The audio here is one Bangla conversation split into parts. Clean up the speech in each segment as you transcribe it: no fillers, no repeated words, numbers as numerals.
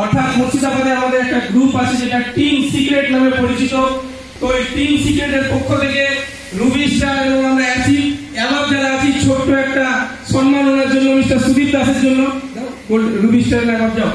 অর্থাৎ মুর্শিদাবাদে আমাদের একটা গ্রুপ আছে যেটা টিম সিক্রেট নামে পরিচিত। তো এই টিম সিক্রেটের পক্ষ থেকে রুবি স্টার এবং আমরা অ্যাচিভ অ্যাওয়ার্ড যারা আছি ছোট্ট একটা সম্মান ওনার জন্য মিস্টার সুদীপ দাসের জন্য রুবি স্টার অ্যাওয়ার্ড যাও।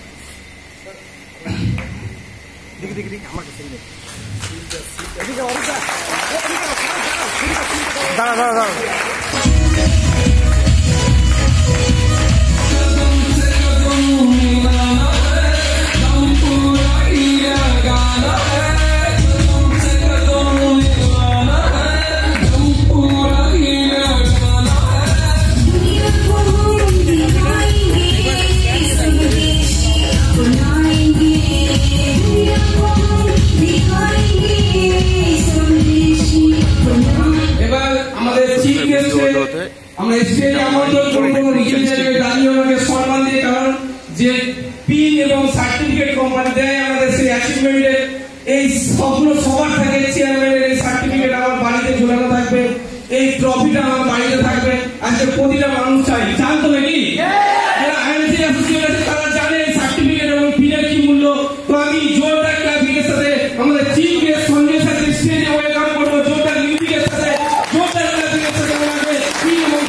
আমরা স্টেজে আমন্ত্রণ করব নিজের জায়গায় দাঁড়িয়ে ওনাকে সম্মান দিয়ে, কারণ যে পিন এবং সার্টিফিকেট কোম্পানি দেয় আমাদের সেই অ্যাচিভমেন্টে এই স্বপ্ন সবার থাকে। চেয়ারম্যানের এই সার্টিফিকেট আমার বাড়িতে ঝুলানো থাকবে, এই ট্রফিটা আমার বাড়িতে থাকবে। আজকে প্রতিটা মানুষ চাই, চান তো নাকি? যারা আইএনসি অ্যাসোসিয়েশন আছে তারা জানে এই সার্টিফিকেট এবং পিনের কি মূল্য। তো আমি জোরদার ক্লাবের সাথে আমাদের চিফ গেস্ট সঞ্জয় সাথে স্টেজে ওয়েলকাম করবো, জোরদার মিউজিকের সাথে জোরদার ক্লাবের সাথে ওনাকে পিন এবং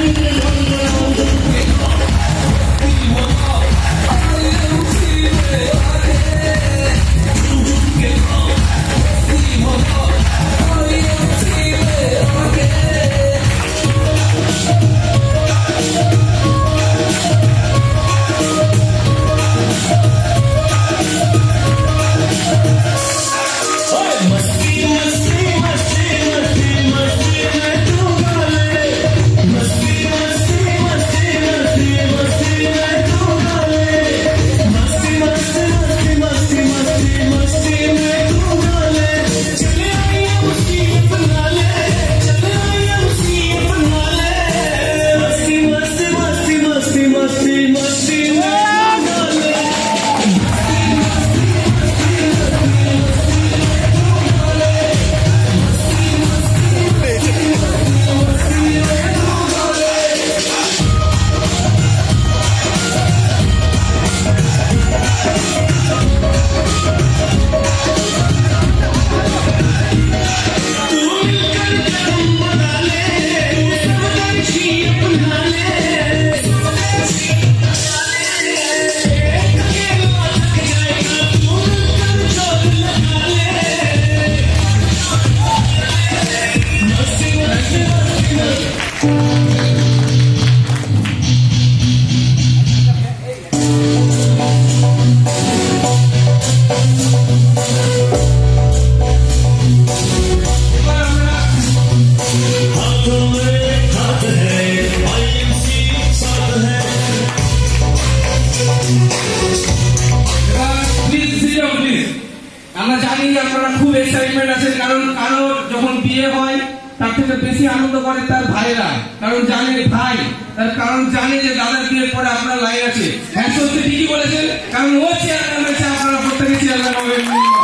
আমরা জানি যে আপনারা খুব এক্সাইটমেন্ট আছেন, কারণ কারো যখন বিয়ে হয় তার থেকে বেশি আনন্দ করে তার ভাইরা, কারণ জানে ভাই তার কারণ জানে যে দাদার বিয়ের পরে আপনার লাইন আছে। হ্যাঁ সত্যি ঠিকই বলেছেন, কারণ ও চেয়ারম্যান হয়েছে, আপনারা প্রত্যেকে চেয়ারম্যান হবেন।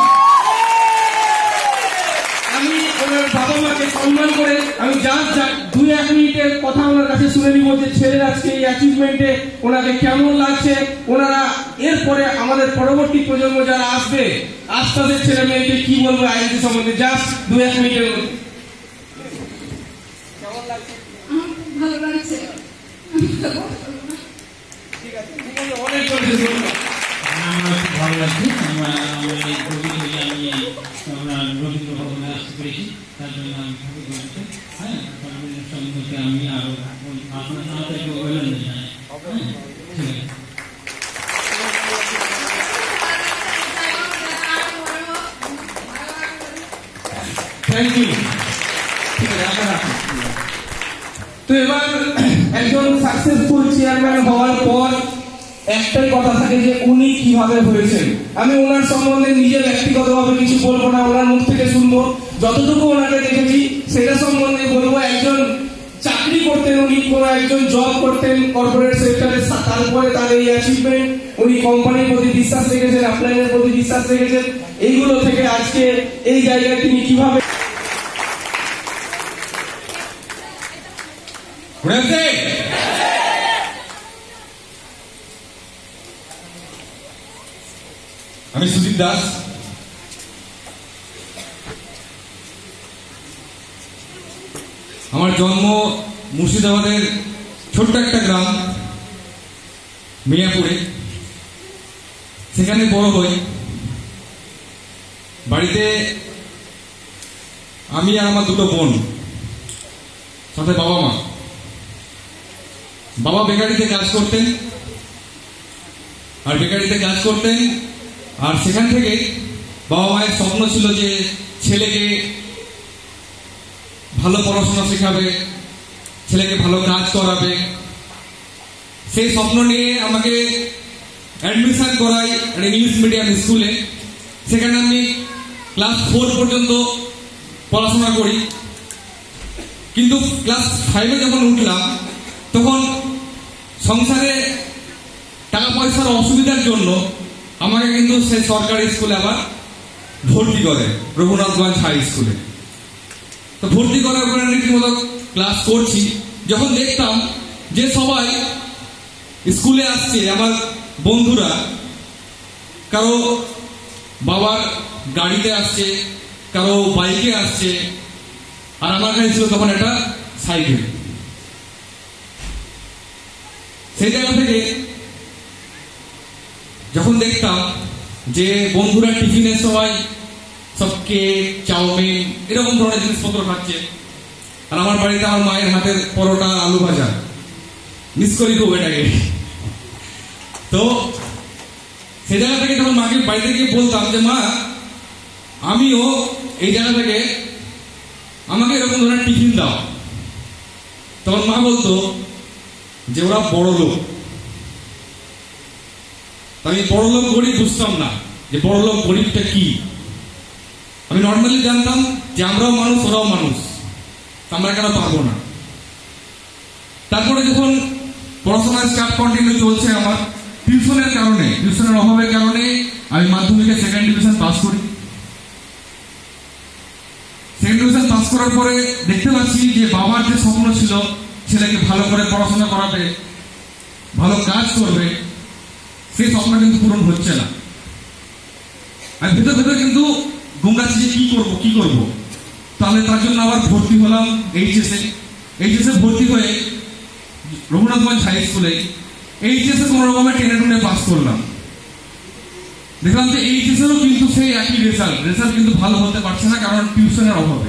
আমি ওনার বাবা মাকে সম্মান করে আমি জাস্ট 2-1 মিনিটের কথা ওনার কাছে শুনে নিব যে ছেলের আজকে এই অ্যাচিভমেন্টে ওনাকে কেমন লাগছে। ওনারা এরপরে আমাদের পরবর্তী প্রজন্ম যারা আসবে আস্তে ছেলে মেয়েকে কি বলবো আইএনসি সম্বন্ধে, জাস্ট 2-1 মিনিটের মধ্যে। কেমন লাগছে? ভালো লাগছে। ঠিক আছে, অনেক করেছে। আমার খুব ভালো লাগছে। আমার এই কবিতা আমি আমরা রবীন্দ্র ভবনে আসতে পেরেছি, তার জন্য আমি খুবই গর্বিত। হ্যাঁ, সম্পর্কে আমি আরো আপনার আপনাদেরকে অভিনন্দন জানাই। ঠিক আছে, থ্যাংক ইউ। ঠিক আছে, তো এবার একজন সাকসেসফুল চেয়ারম্যান হওয়ার পর একটাই কথা থাকে যে উনি কিভাবে হয়েছেন। আমি ওনার সম্বন্ধে নিজে ব্যক্তিগতভাবে কিছু বলবো না, ওনার মুখ থেকে শুনবো। যতটুকু ওনাকে দেখেছি সেটা সম্বন্ধে বলবো। একজন চাকরি করতেন, উনি কোনো একজন জব করতেন কর্পোরেট সেক্টরে, তারপরে তার এই অ্যাচিভমেন্ট, উনি কোম্পানির প্রতি বিশ্বাস রেখেছেন, আপনাদের প্রতি বিশ্বাস রেখেছেন। এইগুলো থেকে আজকে এই জায়গায় তিনি কিভাবে আমি সুজিত দাস। আমার জন্ম মুর্শিদাবাদের ছোট্ট একটা গ্রাম মিয়াপুরে। সেখানে বড় হই। বাড়িতে আমি আর আমার দুটো বোন, সাথে বাবা মা। বাবা বেকারিতে কাজ করতেন, আর সেখান থেকে বাবা মায়ের স্বপ্ন ছিল যে ছেলেকে ভালো পড়াশোনা শেখাবে, ছেলেকে ভালো কাজ করাবে। সেই স্বপ্ন নিয়ে আমাকে অ্যাডমিশন করাই একটা ইংলিশ মিডিয়াম স্কুলে। সেখানে আমি ক্লাস 4 পর্যন্ত পড়াশোনা করি। কিন্তু ক্লাস 5-এ যখন উঠলাম, তখন সংসারে টাকা পয়সার অসুবিধার জন্য আমাকে কিন্তু সেই সরকারি স্কুলে আবার ভর্তি করে, রঘুনাথগঞ্জ হাই স্কুলে। তো ভর্তি করার পরে রীতিমতো ক্লাস করছি। যখন দেখতাম যে সবাই স্কুলে আসছে, আমার বন্ধুরা কারো বাবার গাড়িতে আসছে, কারো বাইকে আসছে, আর আমার কাছে ছিল তখন একটা সাইকেল। সেই জায়গা থেকে যখন দেখতাম যে বন্ধুরা টিফিনের সময় সব কেক, চাউমিন এরকম ধরনের জিনিসপত্র খাচ্ছে, আর আমার বাড়িতে আমার মায়ের হাতের পরোটা, আলু ভাজা, মিস করি খুব এটাকে। তো সেই জায়গা থেকে তখন মাকে বাড়িতে গিয়ে বলতাম যে মা, আমিও এই জায়গা থেকে আমাকে এরকম ধরনের টিফিন দাও। তখন মা বলতো যে ওরা বড় লোক। আমি বড় লোক গরিব বুঝতাম না যে বড় লোক গরিবটা কি। আমি নর্মালি জানতাম যে আমরাও মানুষ, ওরাও মানুষ, আমরা কেন পারবো না। তারপরে যখন পড়াশোনার স্টাফ কন্টিনিউ চলছে, আমার টিউশনের অভাবের কারণে আমি মাধ্যমিকে 2nd ডিভিশন পাস করি। 2nd ডিভিশন পাস করার পরে দেখতে পাচ্ছি যে বাবার যে স্বপ্ন ছিল ছেলেকে ভালো করে পড়াশোনা করাবে, ভালো কাজ করবে, সেই স্বপ্ন কিন্তু পূরণ হচ্ছে না। আমি ভেতর কিন্তু গুমরাচ্ছি যে কি করব। তাহলে তার জন্য আবার ভর্তি হলাম এইচএসে ভর্তি হয়ে রঘুনাথগঞ্জ হাই স্কুলে। এইচএসে কোনো রকমের টেনে পাস করলাম। দেখলাম যে এইচএসেরও কিন্তু সেই একই রেজাল্ট কিন্তু ভালো হতে পারছে না, কারণ টিউশনের অভাবে।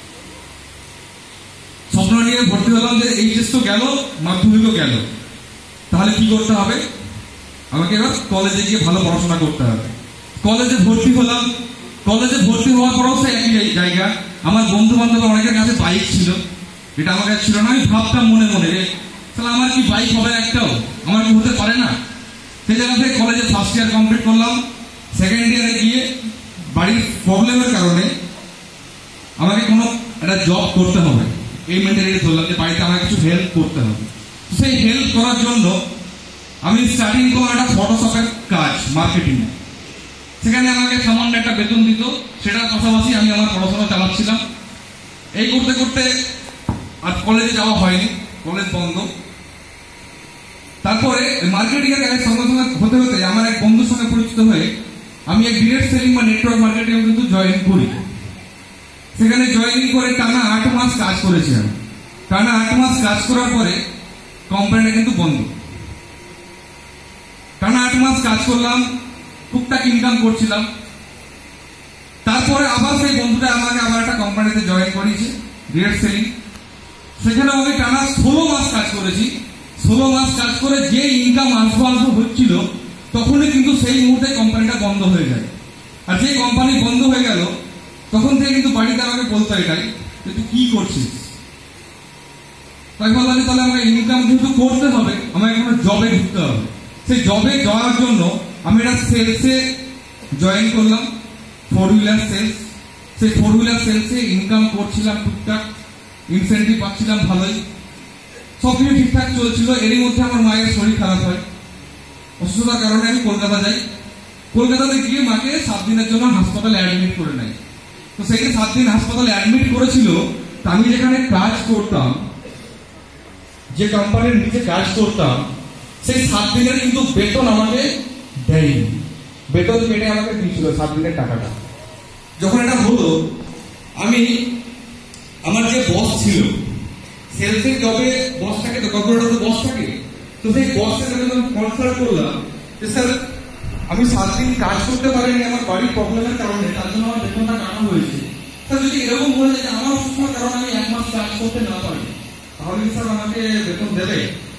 স্বপ্ন নিয়ে ভর্তি হলাম যে এইচএস তো গেল, মাধ্যমিকও গেল, তাহলে কি করতে হবে, আমাকে এবার কলেজে গিয়ে ভালো পড়াশোনা করতে হবে। কলেজে ভর্তি হলাম। কলেজে ভর্তি হওয়ার পরেও সেই একই জায়গা। আমার বন্ধু বান্ধব অনেকের কাছে বাইক ছিল, এটা আমার কাছে ছিল না। আমি ভাবতাম মনে যে তাহলে আমার কি বাইক হবে একটাও, আমার কি হতে পারে না। সেই জায়গা থেকে কলেজে ফার্স্ট ইয়ার কমপ্লিট করলাম। 2nd ইয়ারে গিয়ে বাড়ির প্রবলেমের কারণে আমাকে কোনো একটা জব করতে হবে, এই মেন্টালিটি ধরলাম যে বাড়িতে আমাকে কিছু হেল্প করতে হবে। সেই হেল্প করার জন্য আমি স্টার্টিং করলাম একটা ফটোশপের কাজ, মার্কেটিং। সেখানে আমাকে সামান্য একটা বেতন দিত, সেটার পাশাপাশি আমি আমার পড়াশোনা চালাচ্ছিলাম। এই করতে করতে আর কলেজে যাওয়া হয়নি, কলেজ বন্ধ। তারপরে মার্কেটিং এর কাজের সঙ্গে হতে আমার এক বন্ধুর সঙ্গে পরিচিত হয়ে আমি এক ডিরেক্ট সেলিং বা নেটওয়ার্ক মার্কেটিং কিন্তু জয়েন করি। সেখানে জয়েনিং করে টানা 8 মাস কাজ করেছি আমি। টানা 8 মাস কাজ করার পরে কোম্পানিটা কিন্তু বন্ধ। টানা 8 মাস কাজ করলাম, টুকটাক ইনকাম করছিলাম। তারপরে আবার সেই বন্ধুটা আমাকে আবার একটা কোম্পানিতে জয়েন করিয়েছে, ডিরেক্ট সেলিং। সেখানে আমি টানা 16 মাস কাজ করেছি। 16 মাস কাজ করে যে ইনকাম আসবো হচ্ছিল, তখনই কিন্তু সেই মুহূর্তে কোম্পানিটা বন্ধ হয়ে যায়। আর যে কোম্পানি বন্ধ হয়ে গেল, তখন থেকে কিন্তু বাড়িতে আমাকে বলতো এটাই যে তুই কি করছিস। তাই বললাম তাহলে আমাকে ইনকাম যেহেতু করতে হবে, আমাকে কোনো জবে ঢুকতে হবে। সেই জবে যাওয়ার জন্য আমি একটা সেলসে জয়েন করলাম, 4 হুইলার সেলস। সেই 4 হুইলার সেলসে ইনকাম করছিলাম টুকটাক, ইনসেন্টিভ পাচ্ছিলাম ভালোই, সবকিছু ঠিকঠাক চলছিল। এরই মধ্যে আমার মায়ের শরীর খারাপ হয়। অসুস্থতার কারণে আমি কলকাতা যাই। কলকাতাতে গিয়ে মাকে 7 দিনের জন্য হাসপাতালে অ্যাডমিট করে নেয়। তো সেখানে 7 দিন হাসপাতালে অ্যাডমিট করেছিল। আমি যেখানে কাজ করতাম, যে কোম্পানির নিচে কাজ করতাম, সেই 7 দিনের কিন্তু বেতন আমাকে দেয়নি। বেতন কেটে আমাকে দিয়েছিল সাবজেক্টের টাকাটা। যখন এটা হলো, আমি আমার যে বস ছিল, সেলসের জবে বস থাকে তো, কর্পোরেটর বস থাকে, তো সেই বসের সাথে যখন কনসাল্ট করলাম যে স্যার আমি 7 দিন কাজ করতে পারিনি আমার বাড়ির প্রবলেমের কারণে, তার জন্য আমার বেতনটা কাটা হয়েছে। স্যার যদি এরকম বলে যে আমার অসুস্থতার কারণে আমি 1 মাস কাজ করতে না পারি, তাহলে কি স্যার আমাকে বেতন দেবে?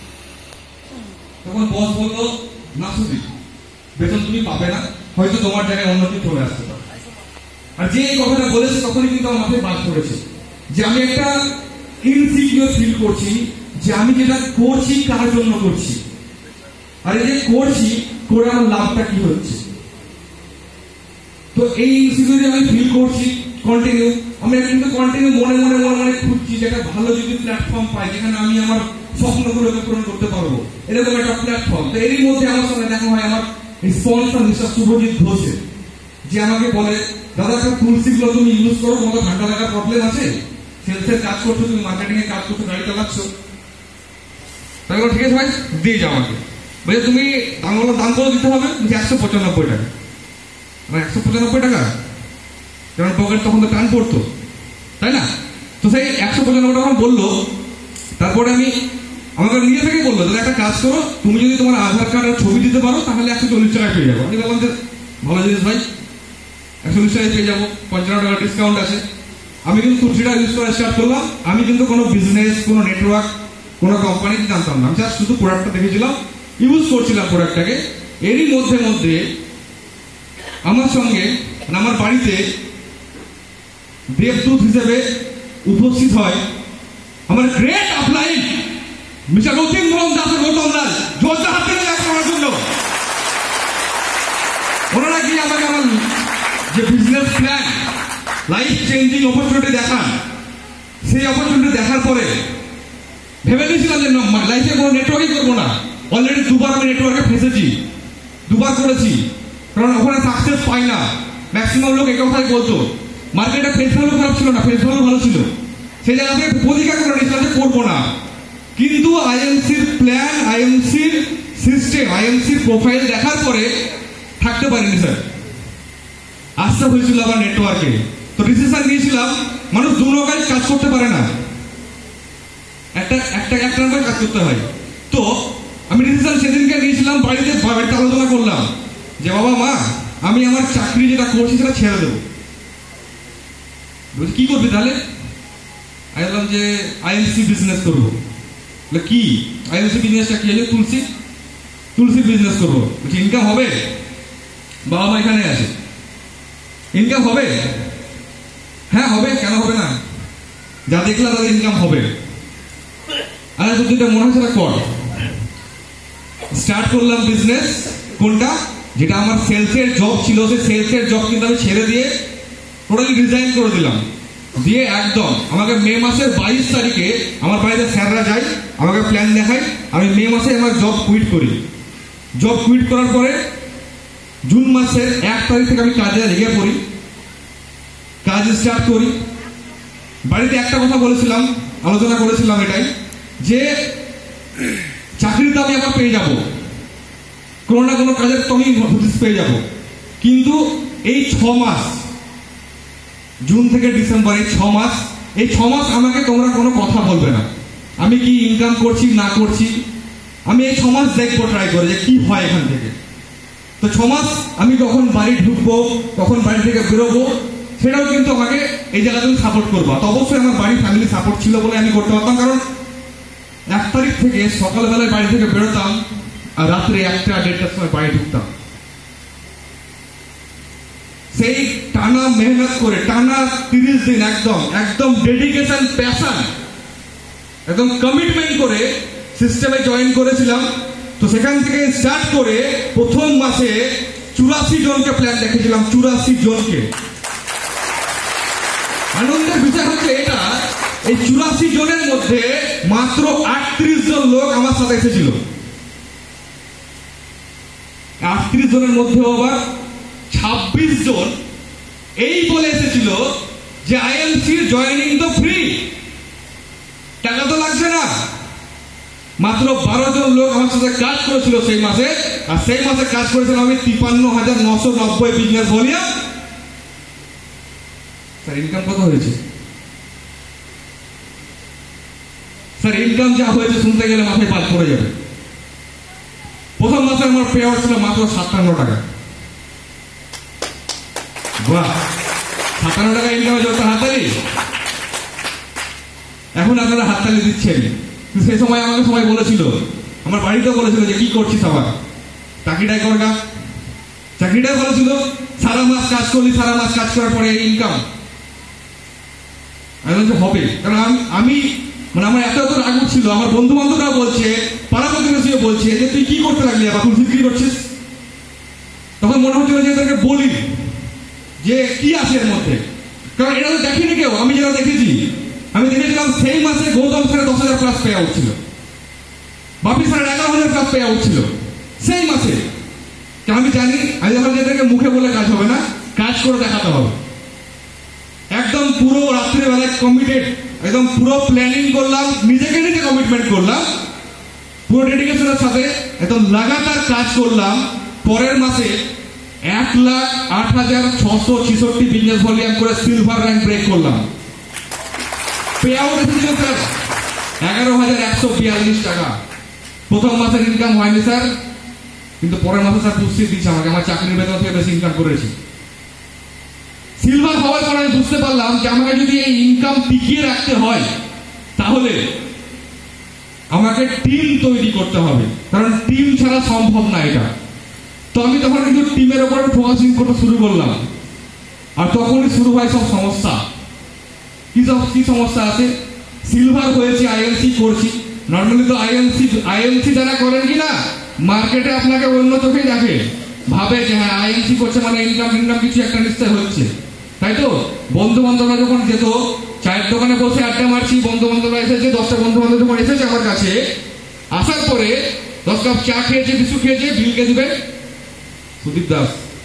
তখন বস বললো, না শুধু বেতন তুমি পাবে না, হয়তো তোমার জায়গায় অন্য কেউ চলে আসতে পারে। আর যে এই কথাটা বলেছে তখনই কিন্তু আমার মাথায় বাজ পড়েছে যে আমি একটা ইনসিকিউর ফিল করছি যে আমি যেটা করছি কার জন্য করছি, আর এই যে করছি করে আমার লাভটা কি হচ্ছে। তো এই ইনসিকিউরিটি আমি ফিল করছি কন্টিনিউ। আমি কিন্তু কন্টিনিউ মনে মনে মনে মনে খুঁজছি যে একটা ভালো যদি প্ল্যাটফর্ম পাই যেখানে আমি আমার স্বপ্নগুলোকে পূরণ করতে পারবো, এরকম একটা প্ল্যাটফর্ম। তো এরই মধ্যে আমার সঙ্গে দেখা হয় আমার স্পন্সর মিস্টার শুভজিৎ ঘোষের, যে আমাকে বলে, দাদা একটা তুলসীগুলো তুমি ইউজ করো, তোমার ঠান্ডা লাগার প্রবলেম আছে, সেলসের কাজ করছো, তুমি মার্কেটিং এর কাজ করছো, গাড়ি চালাচ্ছ, তাই ঠিক আছে ভাই দিয়ে যাও আমাকে। বলে তুমি দাম করে দিতে হবে 195 টাকা। 195 টাকা, কারণ পকেট তখন তো টান পড়তো, তাই না? তো সেই 195 টাকা বললো। তারপরে আমি আমাকে নিজে থেকে বললো, দাদা একটা কাজ করো, তুমি যদি তোমার আধার কার্ডের ছবি দিতে পারো তাহলে 140 টাকায় পেয়ে যাবো। আমি বললাম যে ভালো জিনিস ভাই, 140 টাকায় পেয়ে যাবো, 55 টাকা ডিসকাউন্ট আছে। আমি কিন্তু তুলসীটা ইউজ করা স্টার্ট করলাম। আমি কিন্তু কোনো বিজনেস, কোনো নেটওয়ার্ক, কোনো কোম্পানি জানতাম না, আমি জাস্ট শুধু প্রোডাক্টটা দেখেছিলাম, ইউজ করছিলাম প্রোডাক্টটাকে। এরই মধ্যে মধ্যে আমার সঙ্গে আমার বাড়িতে দেবদূত হিসেবে উপস্থিত হয় আমার great upline mister Ratin Mohan Das, Gautam Das, জোরদার হাত দিয়ে করার জন্য। ওনারা গিয়ে আমাকে আমার যে business plan, life changing opportunity দেখান। সেই অপরচুনিটি দেখার পরে ভেবে নিয়েছিলাম যে লাইফে কোনো নেটওয়ার্কই করবো না। অলরেডি 2বার আমি নেটওয়ার্কে ফেসেছি, 2বার করেছি, কারণ ওখানে সাকসেস পাই না। ম্যাক্সিমাম লোক এই কথাই বলতো। মার্কেটে ফেস ভ্যালু খারাপ ছিল না, ফেস ভ্যালু ভালো ছিল। সেই জায়গা থেকে প্রতিজ্ঞা করে নিয়েছিলাম যে করবো না। কিন্তু আইএমসির প্ল্যান, আইএমসির সিস্টেম, আইএমসির প্রোফাইল দেখার পরে থাকতে পারিনি স্যার। আসতে হয়েছিল আবার নেটওয়ার্কে। তো ডিসিশন নিয়েছিলাম, মানুষ 2 রকমের কাজ করতে পারে না, একটা নাম্বার কাজ করতে হয়। তো আমি ডিসিশন সেদিনকে নিয়েছিলাম, বাড়িতে আলোচনা করলাম যে বাবা মা আমি আমার চাকরি যেটা করছি সেটা ছেড়ে দেবো। বলছি কি করবি তাহলে? আমি বললাম যে আইএমসি বিজনেস করবো। কি আইএমসি বিজনেসটা কি আছে? তুলসী বিজনেস করবো। বলছি ইনকাম হবে? বাবা মা এখানে আছে, ইনকাম হবে? হ্যাঁ হবে, কেন হবে না? যা দেখলাম তাদের ইনকাম হবে। আর যেটা মনে হচ্ছে কর। স্টার্ট করলাম বিজনেস। কোনটা? যেটা আমার সেলসের জব ছিল, সেই সেলসের জব কিন্তু আমি ছেড়ে দিয়ে টোটালি রিজাইন করে দিলাম। দিয়ে একদম আমাকে মে মাসের 22 তারিখে আমার বাড়িতে স্যাররা যায়, আমাকে প্ল্যান দেখায়। আমি মে মাসে আমার জব কুইট করি। জব কুইট করার পরে জুন মাসের 1 তারিখ থেকে আমি কাজে লেগে পড়ি, কাজ স্টার্ট করি। বাড়িতে একটা কথা বলেছিলাম, আলোচনা করেছিলাম এটাই, যে চাকরিটা আমি আবার পেয়ে যাব, কোনো না কোনো কাজের তো আমি নোটিশ পেয়ে যাব। কিন্তু এই 6 মাস, জুন থেকে ডিসেম্বর, এই 6 মাস, এই 6 মাস আমাকে তোমরা কোনো কথা বলবে না আমি কি ইনকাম করছি না করছি। আমি এই 6 মাস দেখবো, ট্রাই করে যে কি হয় এখান থেকে। তো 6 মাস আমি কখন বাড়ি ঢুকবো, কখন বাড়ি থেকে বেরোবো, সেটাও কিন্তু আমাকে এই জায়গায় তুমি সাপোর্ট করবা। তো অবশ্যই আমার বাড়ির ফ্যামিলি সাপোর্ট ছিল বলে আমি করতে পারতাম। কারণ 1 তারিখ থেকে সকালবেলায় বাড়ি থেকে বেরোতাম আর রাত্রে 1টা-1:30টার সময় বাড়ি ঢুকতাম। সেই টানা মেহনত করে, টানা 30 দিন একদম ডেডিকেশন, প্যাশন, একদম কমিটমেন্ট করে সিস্টেমে জয়েন করেছিলাম। তো সেখান থেকে স্টার্ট করে প্রথম মাসে 84 জনকে প্ল্যান দেখেছিলাম, 84 জনকে। আনন্দের বিষয় হচ্ছে এটা, এই 84 জনের মধ্যে মাত্র 38 জন লোক আমার সাথে এসেছিল। 38 জনের মধ্যে আবার 26 জন এই বলে এসেছিল যে আইএমসি জয়েনিং তো ফ্রি, টাকা তো লাগছে না। মাত্র 12 জন লোক আমার সাথে কাজ করেছিল সেই মাসে, আর সেই মাসে কাজ করেছিলাম আমি 53,990 বিজনেস ভলিউম। স্যার ইনকাম কত হয়েছে? স্যার ইনকাম যা হয়েছে শুনতে গেলে মাথায় পাঁচ পড়ে যাবে। প্রথম মাসে আমার পে আউট ছিল মাত্র 57 টাকা। বাহ, 57 টাকা ইনকামে যত হাততালি, এখন আপনারা হাততালি দিচ্ছেন। সেই সময় আমাকে সবাই বলেছিল, আমার বাড়িতেও বলেছিল যে কি করছিস আবার, চাকরিটাই করগা। চাকরিটাই বলেছিল, সারা মাস কাজ করলি, সারা মাস কাজ করার পরে ইনকাম। আমি বলছি হবে, কারণ আমি মানে আমার এত এত রাগ ছিল। আমার বন্ধু বান্ধবরা বলছে, পাড়া প্রতিবেশীও বলছে যে তুই কি করতে লাগলি, আবার তুই বিক্রি করছিস। তখন মনে হচ্ছিল যে এদেরকে বলি যে কি আছে এর মধ্যে, কারণ এটা তো দেখিনি কেউ। আমি যেটা দেখেছি, আমি দেখেছিলাম সেই মাসে গৌতম স্যারের 10,000 প্লাস পে আউট ছিল, বাপি স্যারের 11,000 প্লাস পে আউট ছিল সেই মাসে। আমি জানি আমি যখন এদেরকে মুখে বলে কাজ হবে না, কাজ করে দেখাতে হবে। একদম পুরো রাত্রিবেলায় কমিটেড, একদম পুরো প্ল্যানিং করলাম, নিজেকে নিজে কমিটমেন্ট করলাম, পুরো ডেডিকেশনের সাথে একদম লাগাতার কাজ করলাম। পরের মাসে 1,08,666 বিজনেস ভলিউম করে সিলভার র্যাঙ্ক ব্রেক করলাম। পে আউট এসেছিল স্যার 11,142 টাকা। প্রথম মাসের ইনকাম হয়নি স্যার, কিন্তু পরের মাসে স্যার বুঝতে দিচ্ছে আমাকে, আমার চাকরির বেতন থেকে বেশি ইনকাম করেছি। সিলভার হওয়ার পর আমি বুঝতে পারলাম যে আমাকে যদি এই ইনকাম টিকিয়ে রাখতে হয় তাহলে আমাকে টিম তৈরি করতে হবে, কারণ টিম ছাড়া সম্ভব না এটা। তো আমি তখন কিন্তু টিমের উপরে ফোকাসিং করতে শুরু করলাম। আর তখনই শুরু হয় সব সমস্যা। কি সমস্যা আছে? সিলভার হয়েছে, আইএনসি করছি। নর্মালি তো আইএনসি যারা করেন কি না, মার্কেটে আপনাকে অন্য চোখেই দেখে, ভাবে যে হ্যাঁ আইএনসি করছে মানে ইনকাম কিছু একটা নিশ্চয় হচ্ছে, তাই তো। বন্ধু বান্ধবরা যখন যেত, চায়ের দোকানে বসে আড্ডা মারছি, বন্ধু বান্ধবরা এসেছে, 10টা বন্ধু বান্ধব যখন এসেছে আমার কাছে, আসার পরে 10 কাপ চা খেয়েছে, বিস্কুট খেয়েছে, বিল কে দিবে সুদীপ দাস,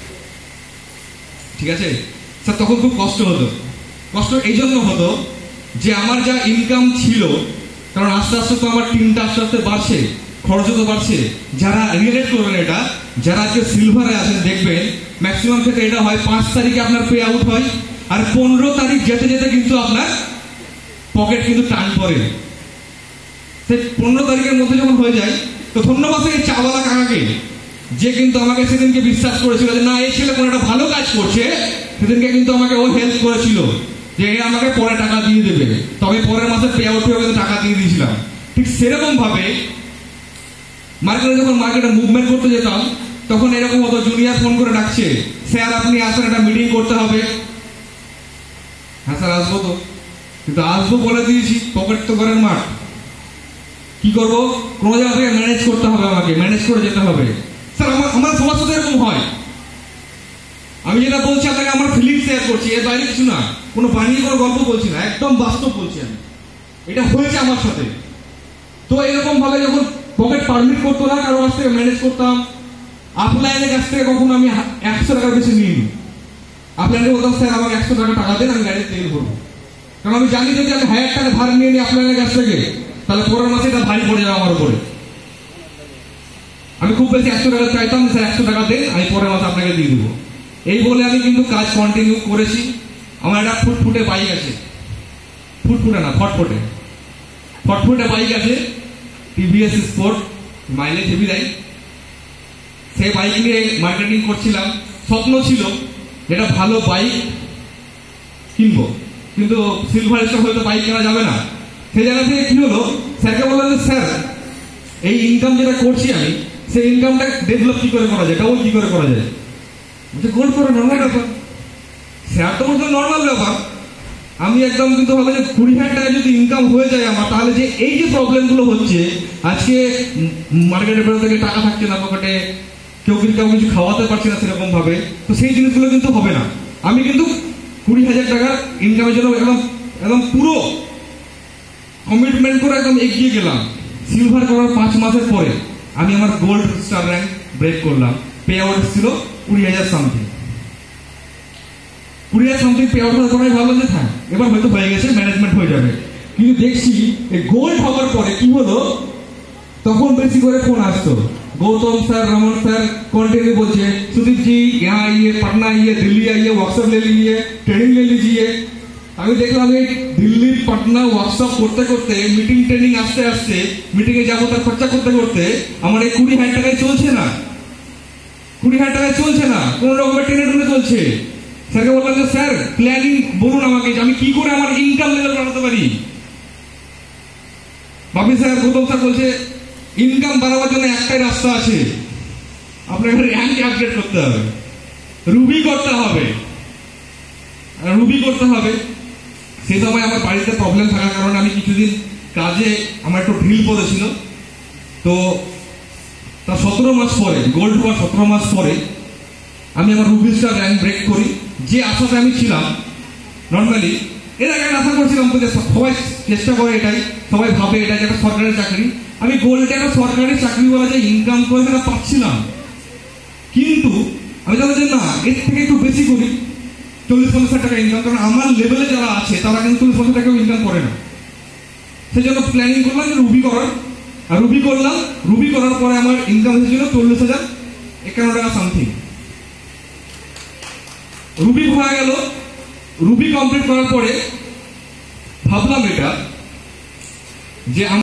ঠিক আছে স্যার। তখন খুব কষ্ট হতো। কষ্ট এই জন্য হতো যে আমার যা ইনকাম ছিল, কারণ আস্তে আস্তে তো আমার টিমটা আস্তে আস্তে বাড়ছে, খরচ তো বাড়ছে। যারা রিলেট করবেন এটা, যারা আজকে সিলভারে আছেন দেখবেন ম্যাক্সিমাম ক্ষেত্রে এটা হয় 5 তারিখে আপনার পে আউট হয়, আর 15 তারিখ যেতে যেতে কিন্তু আপনার পকেট কিন্তু টান পড়ে। সেই 15 তারিখের মধ্যে যখন হয়ে যায়, তো ধন্যবাদ এই চাওয়ালা কাকাকে, যে কিন্তু আমাকে সেদিনকে বিশ্বাস করেছিল যে না এই ছেলে কোনো একটা ভালো কাজ করছে। সেদিনকে কিন্তু আমাকে ও হেল্প করেছিল যে আমাকে পরে টাকা দিয়ে দেবে, তবে পরের মাসে পে আউট হয়ে টাকা দিয়ে দিয়েছিলাম। ঠিক সেরকম ভাবে মার্কেটে মুভমেন্ট করতে যেতাম, তখন এরকম হতো জুনিয়র ফোন করে ডাকছে, স্যার আপনি আসেন, একটা মিটিং করতে হবে। হ্যাঁ স্যার আসবো তো, কিন্তু আসবো বলে দিয়েছি, পকেট তো করেন মাঠ, কি করবো? কোনো জায়গা থেকে ম্যানেজ করতে হবে, আমাকে ম্যানেজ করে যেতে হবে। স্যার আমার সবার সাথে এরকম হয়। আমি যেটা বলছি আপনাকে আমার ফিলিংস শেয়ার করছি, এর বাইরে কিছু না, কোনো বানিয়ে কোনো গল্প বলছি না, একদম বাস্তব বলছি আমি। এটা হয়েছে আমার সাথে। তো এরকম ভাবে যখন পকেট পারমিট করতো না, কারো কাছ থেকে ম্যানেজ করতাম। আপলাইনের কাছ থেকে কখনো আমি 100 টাকার বেশি নিইনি। আপলাইনে বলতাম স্যার আমাকে 100 টাকা দেন, আমি গাড়িতে তেল ভরবো। কারণ আমি জানি যদি আমি 1000 টাকা ধার নিয়ে নিই আপলাইনের কাছ থেকে, তাহলে পরের মাসে এটা ভারী পড়ে যাবে আমার উপরে। আমি খুব বেশি 100 টাকা চাইতাম, স্যার 100 টাকা দেন, আমি পরের মাসে আপনাকে দিয়ে দেবো। এই বলে আমি কিন্তু কাজ কন্টিনিউ করেছি। আমার একটা ফুটফুটে বাইক আছে, ফুটফুটে না ফটফটে বাইক আছে, টিভিএস স্পোর্ট, মাইলেজ হেভি দেয়। সেই বাইক নিয়ে মার্কেটিং করছিলাম। স্বপ্ন ছিল যেটা ভালো বাইক কিনবো, কিন্তু সিলভার স্টক হয়তো বাইক কেনা যাবে না। সেই জায়গা থেকে কি হলো, স্যারকে বললাম যে স্যার এই ইনকাম যেটা করছি আমি, সেই ইনকামটা ডেভেলপ কি করে করা যায়, ডাবল কি করে করা যায়? গোল্ড করে নর্মাল ব্যাপার। স্যার তো বলতো নর্মাল ব্যাপার। আমি একদম কিন্তু ভাবো যে 20,000 টাকা যদি ইনকাম হয়ে যায় আমার, তাহলে যে এই যে প্রবলেমগুলো হচ্ছে, আজকে মার্কেটের বেরো থেকে টাকা থাকছে না পকেটে, কেউ কিছু খাওয়াতে পারছে না সেরকম ভাবে, তো সেই জিনিসগুলো কিন্তু হবে না। আমি কিন্তু 20,000 টাকার ইনকামের জন্য একদম পুরো কমিটমেন্ট করে একদম এগিয়ে গেলাম। সিলভার করার 5 মাসের পরে আমি আমার গোল্ড স্টার র্যাঙ্ক ব্রেক করলাম। পে আউট ছিল 20,000 সামথিং। 20,000 সামথিং পে আউট হওয়ার পরে ভাবলাম যে হ্যাঁ এবার হয়তো হয়ে গেছে, ম্যানেজমেন্ট হয়ে যাবে। কিন্তু দেখছি এই গোল্ড হওয়ার পরে কি হলো, তখন বেশি করে ফোন আসতো Gautam sir, Raman sir continue बोलছে सुदीप जी यहाँ आइए, पटना आइए, दिल्ली आइए, वर्कशॉप ले लीजिए, ट्रेनिंग ले लीजिए। আমি দেখলাম এই দিল্লি পাটনা ওয়ার্কশপ করতে করতে, মিটিং ট্রেনিং আসতে আসতে, মিটিং এ যাবো তার খরচা করতে করতে আমার এই 20,000 টাকায় চলছে না, 20,000 টাকায় চলছে না, কোন রকমের টেনে টুনে চলছে। স্যারকে বললাম যে স্যার প্ল্যানিং বলুন আমাকে, যে আমি কি করে আমার ইনকাম লেভেল বাড়াতে পারি। বাপি স্যার, গৌতম স্যার বলছে ইনকাম বাড়াবার জন্য একটাই রাস্তা আছে, আপনাকে র্যাঙ্ক আপডেট করতে হবে, রুবি করতে হবে, রুবি করতে হবে। সেই সময় আমার বাড়িতে প্রবলেম থাকার কারণে আমি কিছুদিন কাজে আমার একটু ঢিল পড়েছিল। তো তার 17 মাস পরে, গোল্ড হওয়ার 17 মাস পরে আমি আমার রুবি স্টার র্যাঙ্ক ব্রেক করি। যে আশাতে আমি ছিলাম, নর্মালি এর আগে আশা করছিলাম তো যে সবাই চেষ্টা করে এটাই, সবাই ভাবে এটা যে একটা সরকারি চাকরি, আমি গোল্ডে একটা সরকারি চাকরি বলা যে ইনকাম করে সেটা পাচ্ছিলাম। কিন্তু আমি জানি যে না, এর থেকে একটু বেশি করি, 40-50 টাকা ইনকাম, কারণ আমার লেভেলে যারা আছে তারা কিন্তু 40-50 টাকাও ইনকাম করে না। সেই জন্য প্ল্যানিং করলাম যে রুবি করার, আর রুবি করলাম। রুবি করার পরে আমার ইনকাম হয়েছিল 40,051 টাকা সামথিং। রুবি হয়ে গেল। রুবি কমপ্লিট করার পরে ভাবলাম এটা যে